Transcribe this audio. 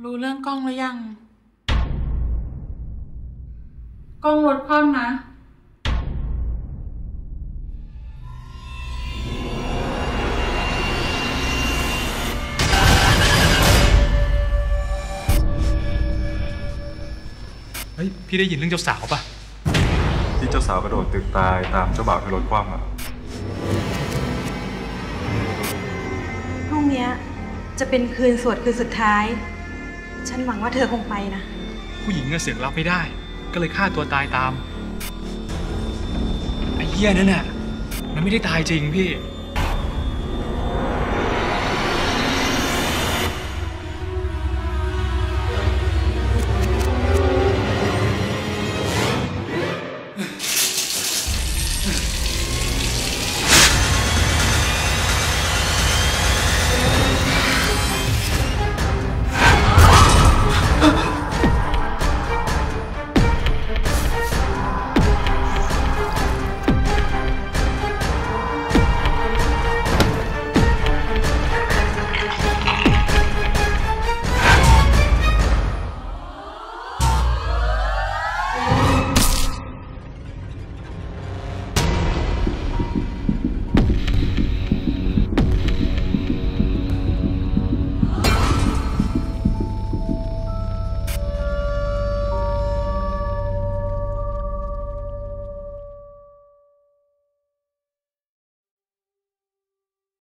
รู้เรื่องกล้องหรือยังกล้องรถคว่ำนะเฮ้ยพี่ได้ยินเรื่องเจ้าสาวปะที่เจ้าสาวกระโดดตึกตายตามเจ้าบ่าวที่รถคว่ำอ่ะพรุ่งนี้จะเป็นคืนสวดคืนสุดท้ายฉันหวังว่าเธอคงไปนะผู้หญิงเสียงรับไม่ได้ก็เลยฆ่าตัวตายตามไอ้เหี้ยนั่นน่ะมันไม่ได้ตายจริงพี่